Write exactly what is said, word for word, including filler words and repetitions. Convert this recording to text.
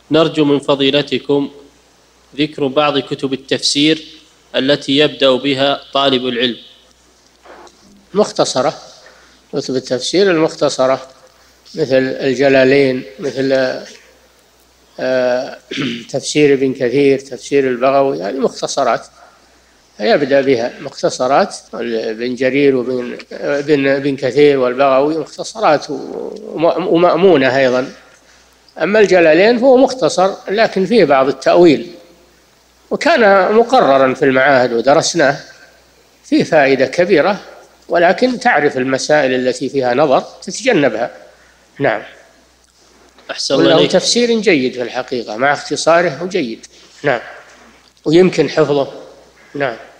نرجو من فضيلتكم ذكر بعض كتب التفسير التي يبدأ بها طالب العلم. مختصرة، كتب التفسير المختصرة مثل الجلالين، مثل تفسير ابن كثير، تفسير البغوي، هذه مختصرات يبدأ بها، مختصرات ابن جرير وابن ابن كثير والبغوي مختصرات ومأمونة أيضا. أما الجلالين فهو مختصر لكن فيه بعض التأويل، وكان مقررا في المعاهد ودرسناه، فيه فائدة كبيرة، ولكن تعرف المسائل التي فيها نظر تتجنبها. نعم. أحسن الله وله عليك. تفسير جيد في الحقيقة مع اختصاره جيد. نعم، ويمكن حفظه. نعم.